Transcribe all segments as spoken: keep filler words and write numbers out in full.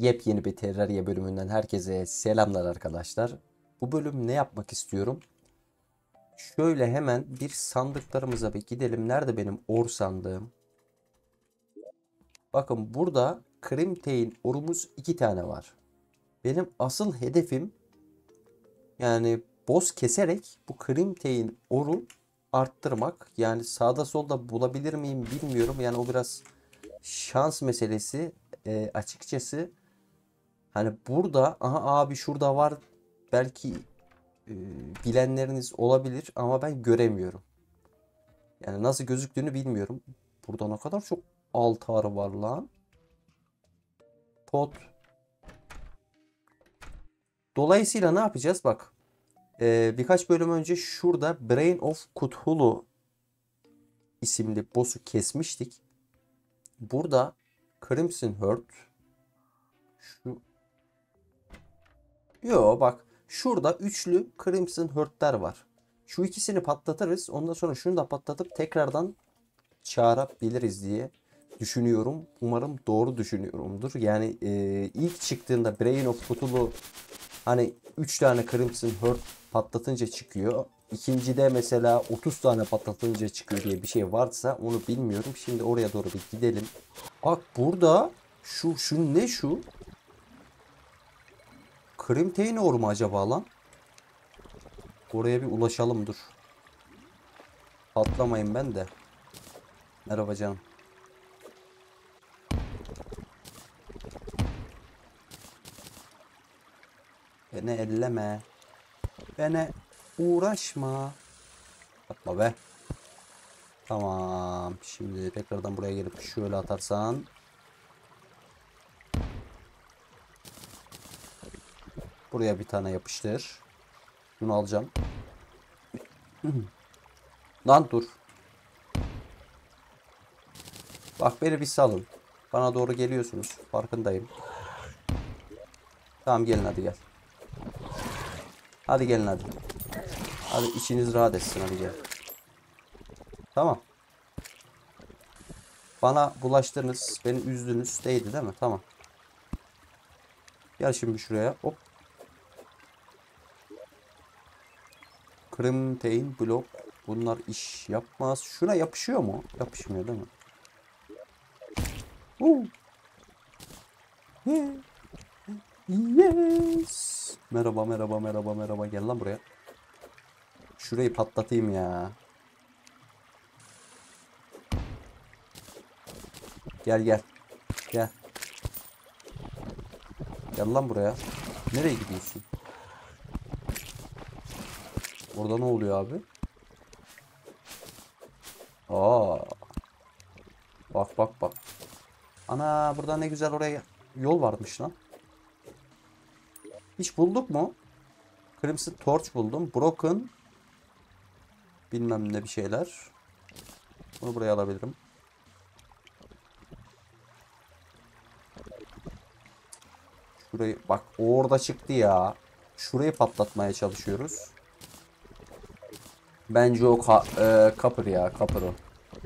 Yepyeni bir Terraria bölümünden herkese selamlar arkadaşlar. Bu bölüm ne yapmak istiyorum? Şöyle hemen bir sandıklarımıza bir gidelim. Nerede benim or sandığım? Bakın burada Crimtein orumuz iki tane var. Benim asıl hedefim yani boss keserek bu Crimtein oru arttırmak. Yani sağda solda bulabilir miyim bilmiyorum. Yani o biraz şans meselesi. Ee, açıkçası hani burada aha abi şurada var belki e, bilenleriniz olabilir ama ben göremiyorum. Yani nasıl gözüktüğünü bilmiyorum. Burada ne kadar çok altar var lan. Pot. Dolayısıyla ne yapacağız? Bak. e, birkaç bölüm önce şurada Brain of Cthulhu isimli boss'u kesmiştik. Burada Crimson Herd. Şu. Yo bak. Şurada üçlü Crimson Herd'ler var. Şu ikisini patlatırız. Ondan sonra şunu da patlatıp tekrardan çağırabiliriz diye düşünüyorum. Umarım doğru düşünüyorumdur. Yani e, ilk çıktığında Brain of Cthulhu hani üç tane Crimson Herd patlatınca çıkıyor. İkincide mesela otuz tane patlatınca çıkıyor diye bir şey varsa onu bilmiyorum. Şimdi oraya doğru bir gidelim. Bak burada şu şu ne şu? Crimtein or mu acaba lan? Oraya bir ulaşalım dur. Patlamayın ben de. Merhaba canım. Beni elleme. Beni uğraşma. Yapma be. Tamam. Şimdi tekrardan buraya gelip şöyle atarsan. Buraya bir tane yapıştır. Bunu alacağım. Lan dur. Bak beni bir salın. Bana doğru geliyorsunuz. Farkındayım. Tamam gelin hadi gel. Hadi gelin hadi. Hadi içiniz rahat etsin hadi gel. Tamam. Bana bulaştınız. Beni üzdünüz. Değdi değil mi? Tamam. Gel şimdi şuraya. Hop. Crimtein blok. Bunlar iş yapmaz. Şuna yapışıyor mu? Yapışmıyor değil mi? Uh. Yes. Merhaba merhaba merhaba merhaba. Gel lan buraya. Şurayı patlatayım ya. Gel gel. Gel. Gel lan buraya. Nereye gidiyorsun? Orada ne oluyor abi? Aa. Bak bak bak. Ana burada ne güzel oraya yol varmış lan. Hiç bulduk mu? Crimson Torch buldum. Broken. Bilmem ne bir şeyler. Bunu buraya alabilirim. Şurayı bak orada çıktı ya. Şurayı patlatmaya çalışıyoruz. Bence o ka e, kapır ya kapır o.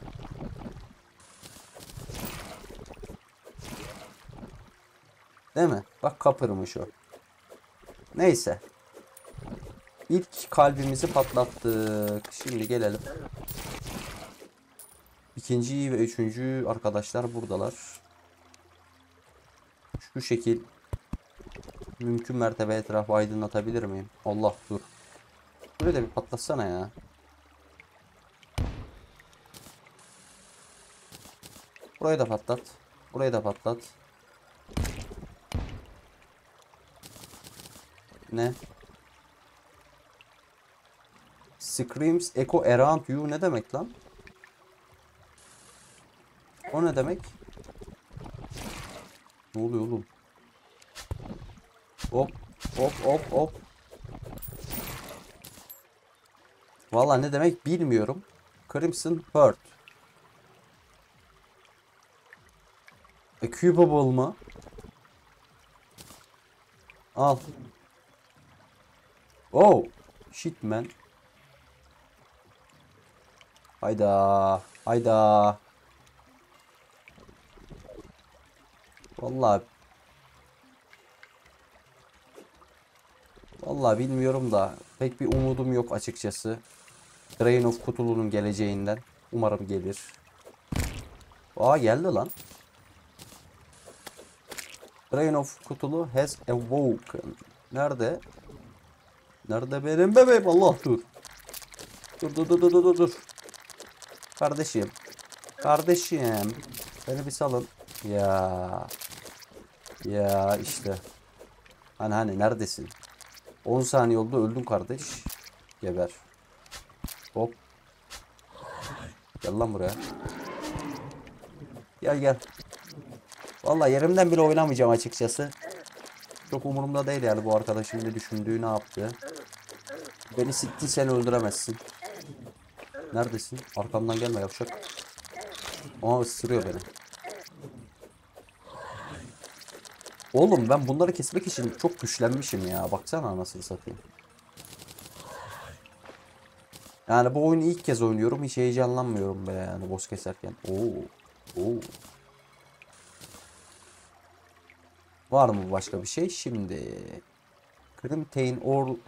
Değil mi? Bak kapırmış o. Neyse. İlk kalbimizi patlattık. Şimdi gelelim. İkinci ve üçüncü arkadaşlar buradalar. Şu şekil mümkün mertebe etrafı aydınlatabilir miyim? Allah dur. Burayı da bir patlatsana ya. Burayı da patlat. Burayı da patlat. Ne? Screams echo around you ne demek lan? O ne demek? Ne oluyor oğlum? Hop hop hop hop. Valla ne demek bilmiyorum. Crimson Herd. Equipable mı? Al. Oh. Shit man. Hayda. Hayda. Vallahi Vallahi bilmiyorum da pek bir umudum yok açıkçası. Drain of Cthulhu'nun geleceğinden. Umarım gelir. Aa geldi lan. Drain of Cthulhu has awoken. Nerede? Nerede benim bebeğim? Allah dur. Dur dur dur dur dur dur. Kardeşim. Kardeşim. Beni bir salın. Ya. Ya işte. Hani hani neredesin? on saniye oldu öldün kardeş. Geber. Hop. Gel lan buraya. Gel gel. Vallahi yerimden bile oynamayacağım açıkçası. Çok umurumda değil yani bu arkadaşın ne düşündüğü, ne yaptı. Beni siktin, sen öldüremezsin. Neredesin? Arkamdan gelme yavşak. Aa ısırıyor beni. Oğlum ben bunları kesmek için çok güçlenmişim ya. Baksana anasını satayım. Yani bu oyunu ilk kez oynuyorum. Hiç heyecanlanmıyorum be yani boss keserken. Oo. Oo. Var mı başka bir şey? Şimdi Crimtain or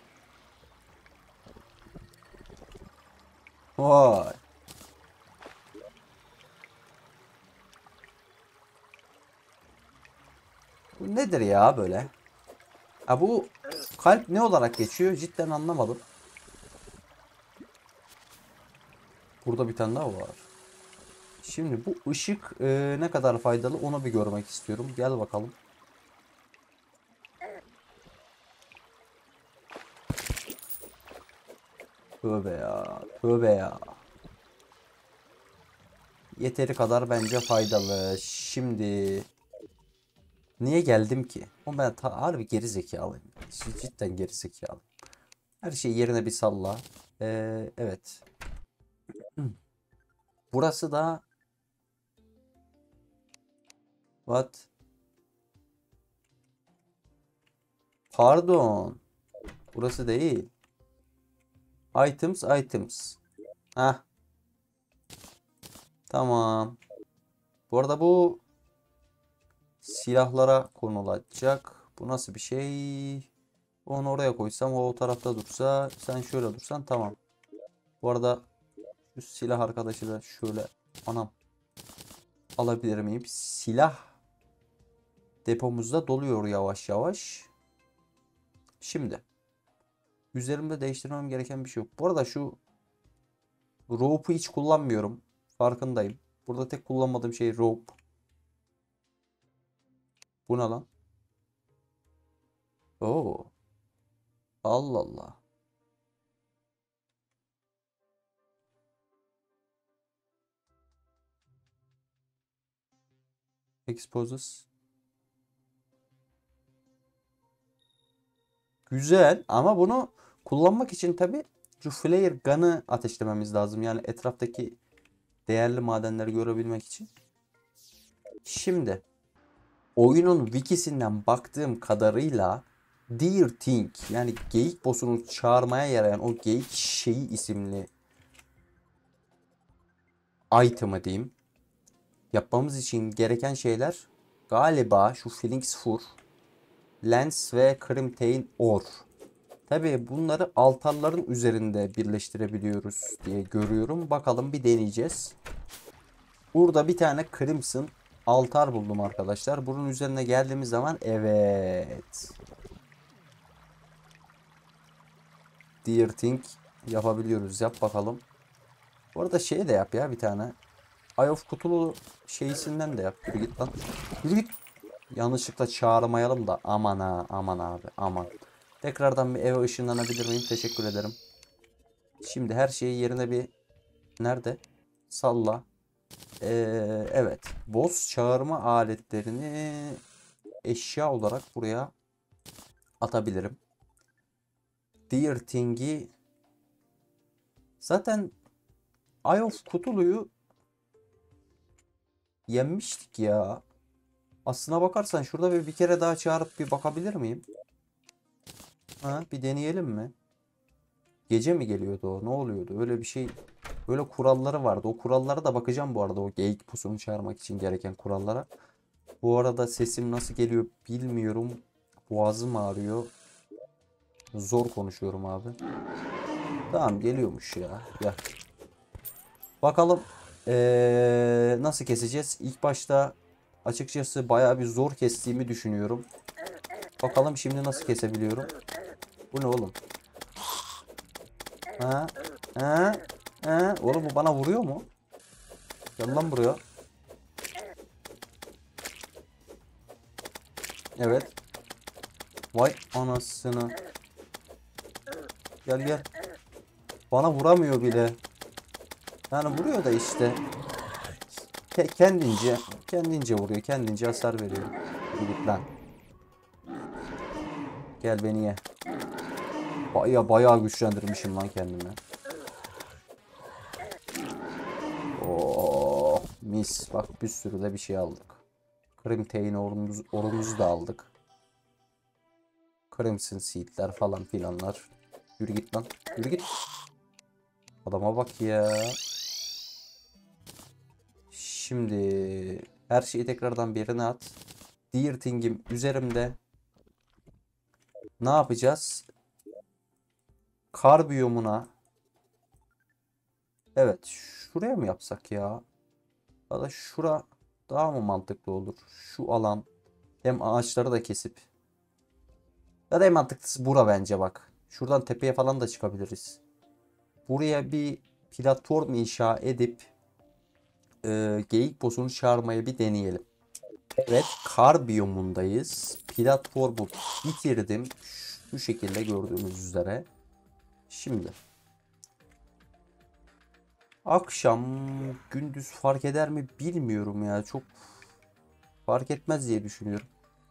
Vay. Bu nedir ya böyle? Ha bu kalp ne olarak geçiyor? Cidden anlamadım. Burada bir tane daha var. Şimdi bu ışık e, ne kadar faydalı onu bir görmek istiyorum. Gel bakalım. Tövbe ya. Tövbe ya. Yeteri kadar bence faydalı. Şimdi niye geldim ki? O ben ta harbi geri zekalıyım. Cidden geri zekalı. Her şeyi yerine bir salla. Ee, evet. Burası da what? Pardon. Burası değil. Items, items. Heh, tamam. Bu arada bu silahlara konulacak. Bu nasıl bir şey? Onu oraya koysam o, o tarafta dursa, sen şöyle dursan tamam. Bu arada şu silah arkadaşı da şöyle anam alabilir miyim? Silah depomuzda doluyor yavaş yavaş. Şimdi üzerimde değiştirmem gereken bir şey yok. Bu arada şu rope'u hiç kullanmıyorum. Farkındayım. Burada tek kullanmadığım şey rope. Bu ne lan? Oo. Allah Allah. Exposes. Güzel ama bunu kullanmak için tabi şu flare gun'ı ateşlememiz lazım. Yani etraftaki değerli madenleri görebilmek için. Şimdi oyunun wikisinden baktığım kadarıyla Deer Thing yani geyik boss'unu çağırmaya yarayan o geyik şeyi isimli item'ı diyeyim. Yapmamız için gereken şeyler galiba şu Phoenix Fur, Lens ve Crimtain Ore. Tabii bunları altarların üzerinde birleştirebiliyoruz diye görüyorum. Bakalım bir deneyeceğiz. Burada bir tane Crimson altar buldum arkadaşlar. Bunun üzerine geldiğimiz zaman evet. Deer Thing yapabiliyoruz. Yap bakalım. Bu arada şey de yap ya bir tane. Eye of Cthulhu şeysinden de yap. Yürü git lan. Yürü git. Yanlışlıkla çağırmayalım da. Aman ha aman abi aman. Tekrardan bir eve ışınlanabilir miyim? Teşekkür ederim. Şimdi her şeyi yerine bir nerede? Salla. Ee, evet. Boss çağırma aletlerini eşya olarak buraya atabilirim. Deer Thing'i zaten Eye of Cthulhu'yu yenmiştik ya. Aslına bakarsan şurada bir, bir kere daha çağırıp bir bakabilir miyim? Ha, bir deneyelim mi? Gece mi geliyordu o? Ne oluyordu? Öyle bir şey. Böyle kuralları vardı. O kurallara da bakacağım bu arada. O geyik pusunu çağırmak için gereken kurallara. Bu arada sesim nasıl geliyor bilmiyorum. Boğazım ağrıyor. Zor konuşuyorum abi. Tamam geliyormuş ya. Gel. Bakalım ee, nasıl keseceğiz? İlk başta açıkçası bayağı bir zor kestiğimi düşünüyorum. Bakalım şimdi nasıl kesebiliyorum. Bu ne oğlum? Ha? Ha? Ha? Oğlum bu bana vuruyor mu? Gel lan buraya. Evet. Vay anasını. Gel gel. Bana vuramıyor bile. Yani vuruyor da işte. Ke- kendince kendince vuruyor. Kendince hasar veriyor. Git lan. Gel beni ye. Baya bayağı güçlendirmişim lan kendimi. Oo, mis. Bak bir sürü de bir şey aldık. Crimtane orumuz, orumuzu da aldık. Crimson Seed'ler falan filanlar. Yürü git lan. Yürü git. Adama bak ya. Şimdi her şeyi tekrardan birine at. Deer Thing'im üzerimde. Ne yapacağız? Kar biyomuna. Evet. Şuraya mı yapsak ya? Ya da şura daha mı mantıklı olur? Şu alan. Hem ağaçları da kesip. Ya da en mantıklısı bura bence bak. Şuradan tepeye falan da çıkabiliriz. Buraya bir platform inşa edip e, geyik boss'unu çağırmaya bir deneyelim. Evet, kar biyomundayız. Platformu bitirdim. Şu şekilde gördüğünüz üzere. Şimdi akşam gündüz fark eder mi bilmiyorum ya. Çok fark etmez diye düşünüyorum.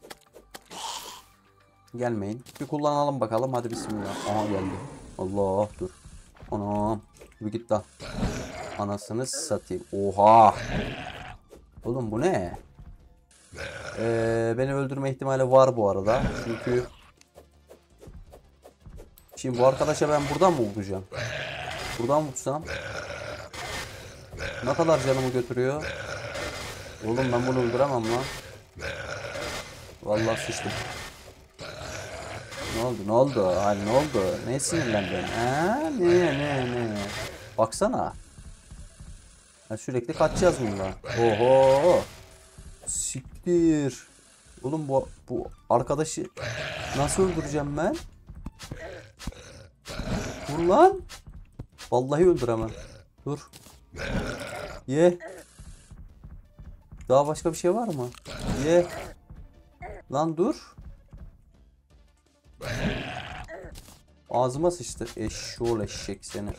Gelmeyin. Bir kullanalım bakalım. Hadi bismillah. Aha geldi. Allah dur. Anam. Bir git lan. Anasını satayım. Oha. Oğlum bu ne? Ee, beni öldürme ihtimali var bu arada. Çünkü şimdi bu arkadaşa ben buradan mı vuracağım? Buradan vursam ne kadar canımı götürüyor? Oğlum ben bunu öldüremem lan. Vallahi sıçtım. Ne oldu? Ne oldu? Hani ne oldu? Ne sinirlendin? Ha? Ne ne ne? Baksana. Ha, sürekli kaçacağız bundan. Oho. Siktir. Oğlum bu bu arkadaşı nasıl öldüreceğim ben? Dur lan. Vallahi öldüremem. Dur. Ye. Daha başka bir şey var mı? Ye. Lan dur. Ağzıma sıçtı. Eşşoğlu eşek seni.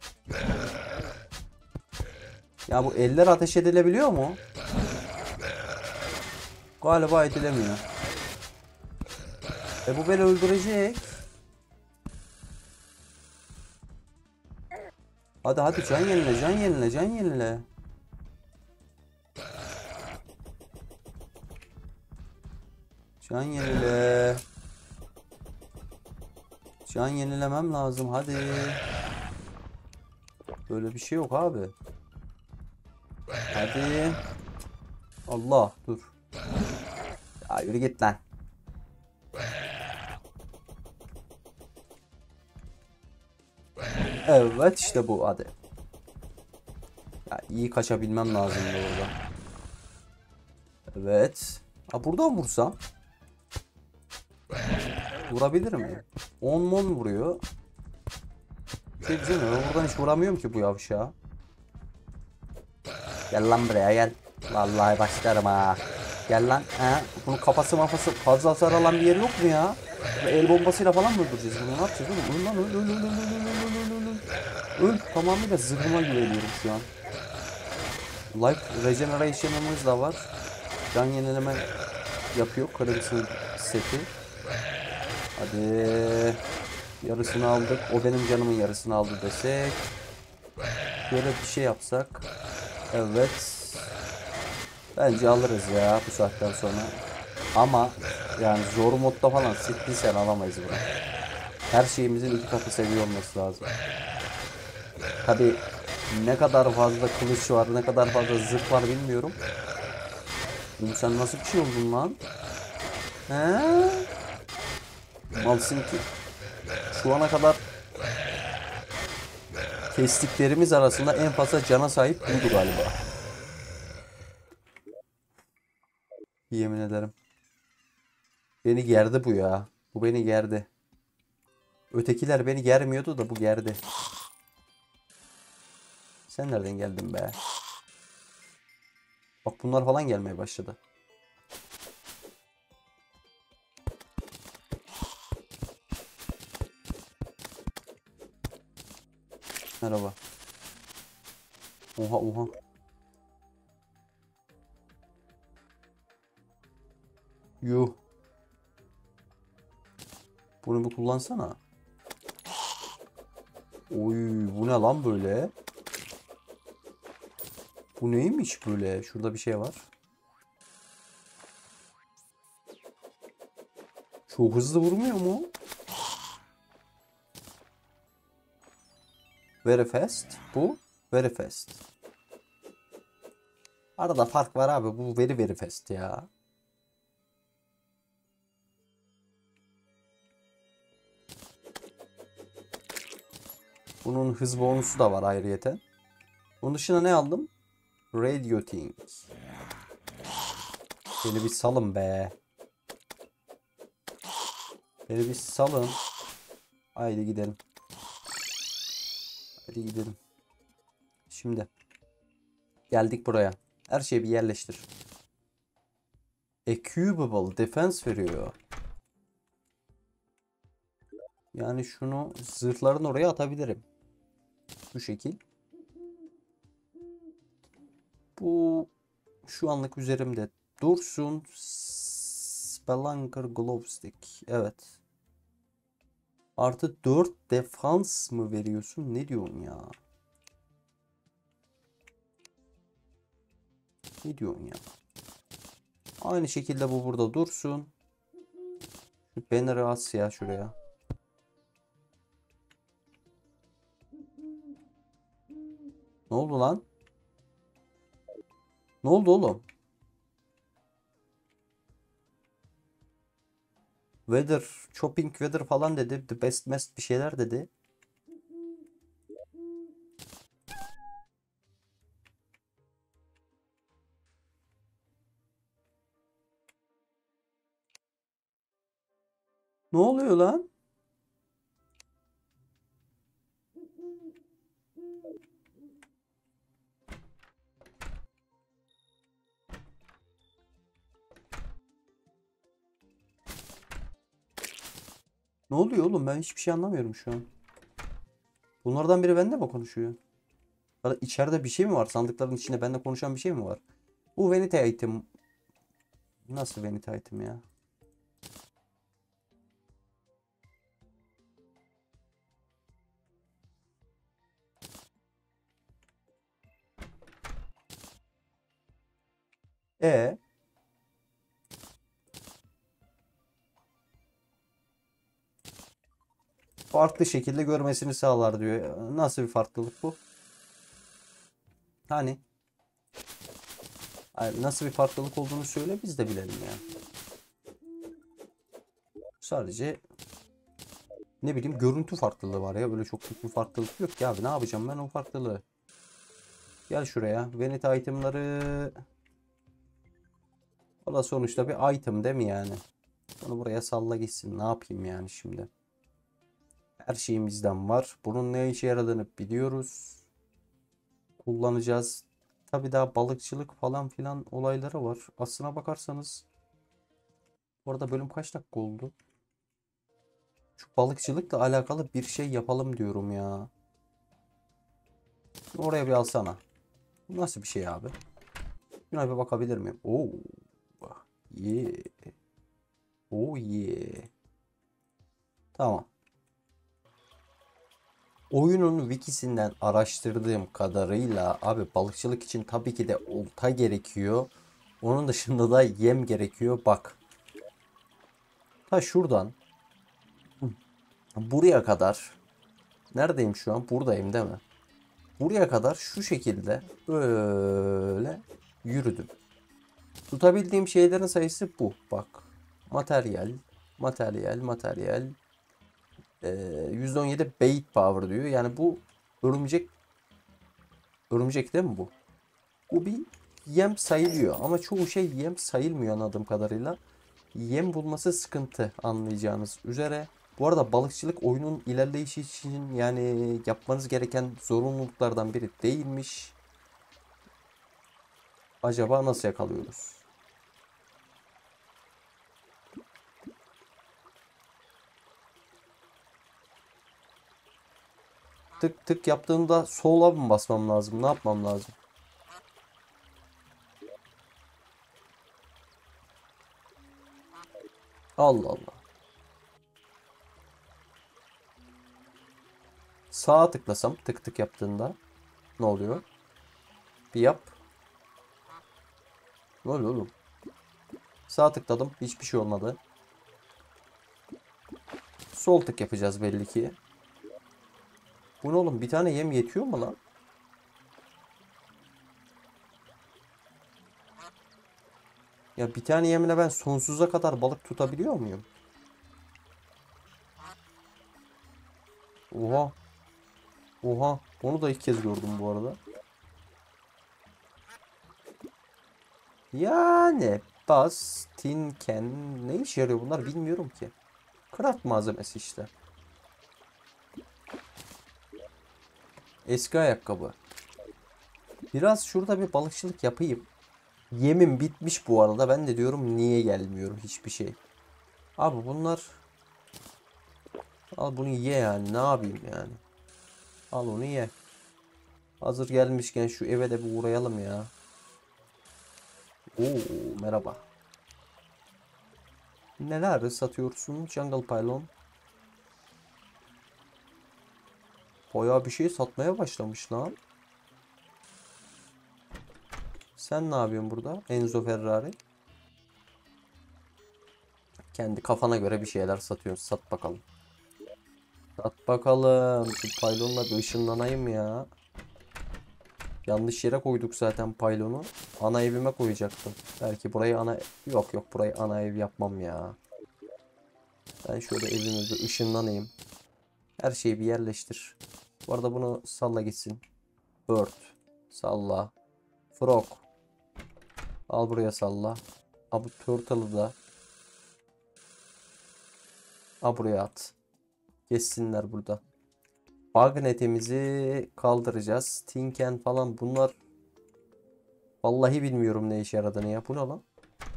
Ya bu eller ateş edilebiliyor mu? Galiba edilemiyor. E bu beni öldürecek. Hadi hadi can yenile, can yenile, can yenile. Can yenile. Can yenilemem lazım hadi. Böyle bir şey yok abi. Hadi. Allah dur. Ya yürü git lan. Evet işte bu hadi. Ya iyi kaçabilmem lazım burada. Evet. Ha buradan vursam. Vurabilir miyim? on mon vuruyor. Şey güzel mi? Ben buradan hiç vuramıyorum ki bu yavşağa. Gel lan buraya gel. Vallahi başlarım ha. Gel lan. Ha? Bunun kafası mafası fazla hasar alan bir yeri yok mu ya? El bombasıyla falan mı öldüreceğiz bunu? Ne yapacağız oğlum? Öl lan öl öl öl öl öl öl öl öl öl. Öl. Tamamıyla zırhıma güveniyorum şu an. Life Regeneration'ımız da var. Can yenileme yapıyor. Crimson seti. Hadi. Yarısını aldık. O benim canımın yarısını aldı desek. Böyle bir şey yapsak. Evet. Bence alırız ya bu saatten sonra. Ama yani zor modda falan siktiysen alamayız bunu. Her şeyimizin iki katı seviye olması lazım. Tabi ne kadar fazla kılıç var, ne kadar fazla zırh var bilmiyorum. Oğlum sen nasıl bir şey oldun lan? He? Malsın ki. Şu ana kadar kestiklerimiz arasında en fazla cana sahip buydu galiba. Yemin ederim. Beni gerdi bu ya. Bu beni gerdi. Ötekiler beni germiyordu da bu gerdi. Sen nereden geldin be? Bak bunlar falan gelmeye başladı. Merhaba. Oha oha. Yuh. Bunu bir kullansana. Oy bu ne lan böyle? Bu neymiş böyle? Şurada bir şey var. Çok hızlı vurmuyor mu? Very fast. Bu very fast. Arada fark var abi. Bu very very fast ya. Bunun hız bonusu da var ayrıyeten. Bunun dışında ne aldım? Radiating. Beni bir salın be. Beni bir salın. Haydi gidelim. Hadi gidelim. Şimdi. Geldik buraya. Her şeyi bir yerleştir. Equipable defense veriyor. Yani şunu zırhların oraya atabilirim. Bu şekil. Bu şu anlık üzerimde dursun. Spelunker Glove Stick. Evet. Artı dört defans mı veriyorsun? Ne diyorsun ya? Ne diyorsun ya? Aynı şekilde bu burada dursun. Şu banner'ı as ya şuraya. Ne oldu lan? Ne oldu oğlum? Weather, chopping weather falan dedi. The best best bir şeyler dedi. Ne oluyor lan? Ne oluyor oğlum? Ben hiçbir şey anlamıyorum şu an. Bunlardan biri bende mi konuşuyor? Ya da içeride bir şey mi var? Sandıkların içinde bende konuşan bir şey mi var? Bu vanity item. Nasıl vanity item ya? E farklı şekilde görmesini sağlar diyor. Nasıl bir farklılık bu? Hani? Hayır, nasıl bir farklılık olduğunu söyle biz de bilelim ya. Sadece ne bileyim görüntü farklılığı var ya. Böyle çok büyük bir farklılık yok ki abi. Ne yapacağım ben o farklılığı? Gel şuraya. Vanity itemları. O da sonuçta bir item değil mi yani? Bunu buraya salla gitsin. Ne yapayım yani şimdi? Her şeyimizden var. Bunun ne işe yaradığını biliyoruz. Kullanacağız. Tabii daha balıkçılık falan filan olayları var. Aslına bakarsanız bu arada bölüm kaç dakika oldu? Şu balıkçılıkla alakalı bir şey yapalım diyorum ya. Oraya bir alsana. Bu nasıl bir şey abi? Şuna bir bakabilir miyim? Oo. Yeah. Oh yeah. Tamam. Oyunun wikisinden araştırdığım kadarıyla abi balıkçılık için tabii ki de olta gerekiyor. Onun dışında da yem gerekiyor. Bak. Ta şuradan buraya kadar. Neredeyim şu an? Buradayım değil mi? Buraya kadar şu şekilde böyle yürüdüm. Tutabildiğim şeylerin sayısı bu. Bak. Materyal, materyal, materyal. Ee, yüzde on yedi bait power diyor. Yani bu örümcek örümcek değil mi bu? Bu bir yem sayılıyor ama çoğu şey yem sayılmıyor anladığım kadarıyla. Yem bulması sıkıntı anlayacağınız üzere. Bu arada balıkçılık oyunun ilerleyişi için yani yapmanız gereken zorunluluklardan biri değilmiş. Acaba nasıl yakalıyoruz? Tık tık yaptığımda sola mı basmam lazım? Ne yapmam lazım? Allah Allah. Sağa tıklasam tık tık yaptığında ne oluyor? Bir yap. Ne oluyor oğlum? Sağ tıkladım. Hiçbir şey olmadı. Sol tık yapacağız belli ki. Bu ne oğlum? Bir tane yem yetiyor mu lan? Ya bir tane yemine ben sonsuza kadar balık tutabiliyor muyum? Oha. Oha. Onu da ilk kez gördüm bu arada. Yani baz, tin, ken ne işe yarıyor bunlar bilmiyorum ki. Craft malzemesi işte. Eski ayakkabı. Biraz şurada bir balıkçılık yapayım. Yemim bitmiş bu arada. Ben de diyorum niye gelmiyorum hiçbir şey. Abi bunlar al bunu ye yani. Ne yapayım yani? Al onu ye. Hazır gelmişken şu eve de bir uğrayalım ya. Oo merhaba. Neler satıyorsun Jungle Pylon? Bayağı bir şey satmaya başlamış lan. Sen ne yapıyorsun burada? Enzo Ferrari. Kendi kafana göre bir şeyler satıyorsun. Sat bakalım. Sat bakalım. Şu Pylon'la bir ışınlanayım ya. Yanlış yere koyduk zaten Pylon'u. Ana evime koyacaktım. Belki burayı ana... Yok yok burayı ana ev yapmam ya. Ben şöyle evime bir ışınlanayım. Her şeyi bir yerleştir. Bu arada bunu salla gitsin. Bird. Salla. Frog. Al buraya salla. Ha bu turtle'ı da. Ha buraya at. Geçsinler burada. Magnetimizi kaldıracağız. Tinken falan bunlar. Vallahi bilmiyorum ne işe yaradığını ya. Bu ne lan?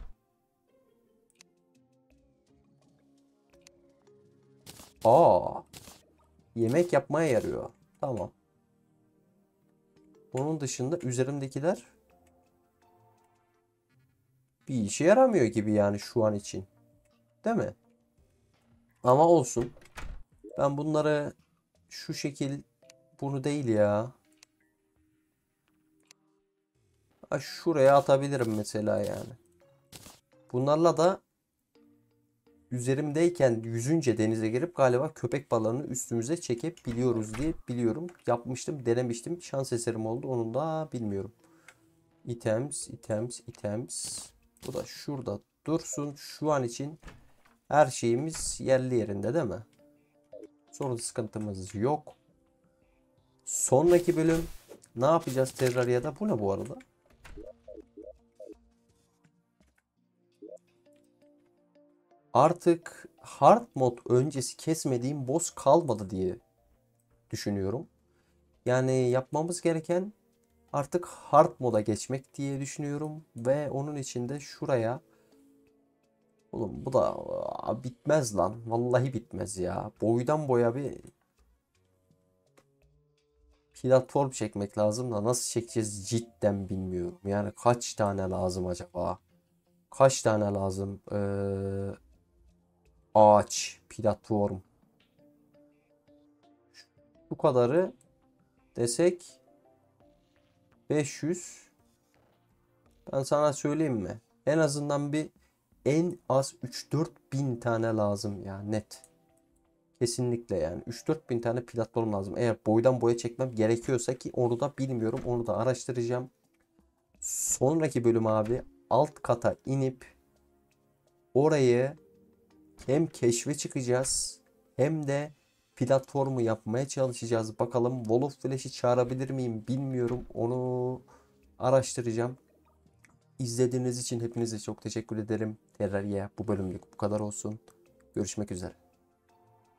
Aa. Yemek yapmaya yarıyor. Tamam. Onun dışında üzerimdekiler bir işe yaramıyor gibi yani şu an için. Değil mi? Ama olsun. Ben bunları şu şekil bunu değil ya. Ha, şuraya atabilirim mesela yani. Bunlarla da üzerimdeyken yüzünce denize girip galiba köpek balığını üstümüze çekebiliyoruz diye biliyorum. Yapmıştım, denemiştim. Şans eserim oldu. Onu da bilmiyorum. Items, items, items. Bu da şurada dursun. Şu an için her şeyimiz yerli yerinde değil mi? Sorun sıkıntımız yok. Sonraki bölüm ne yapacağız Terraria'da? Bu ne bu arada? Artık hard mod öncesi kesmediğim boss kalmadı diye düşünüyorum. Yani yapmamız gereken artık hard moda geçmek diye düşünüyorum. Ve onun için de şuraya. Oğlum bu da aa, bitmez lan. Vallahi bitmez ya. Boydan boya bir platform çekmek lazım da nasıl çekeceğiz cidden bilmiyorum. Yani kaç tane lazım acaba? Kaç tane lazım? Ee, ağaç, platform. Bu kadarı desek beş yüz. Ben sana söyleyeyim mi? En azından bir en az üç dört bin tane lazım ya net. Kesinlikle yani üç dört bin tane platform lazım. Eğer boydan boya çekmem gerekiyorsa ki onu da bilmiyorum. Onu da araştıracağım. Sonraki bölüm abi alt kata inip orayı hem keşfe çıkacağız hem de platformu yapmaya çalışacağız. Bakalım Wall of Flash'i çağırabilir miyim bilmiyorum. Onu araştıracağım. İzlediğiniz için hepinize çok teşekkür ederim. Terraria bu bölümlük bu kadar olsun. Görüşmek üzere.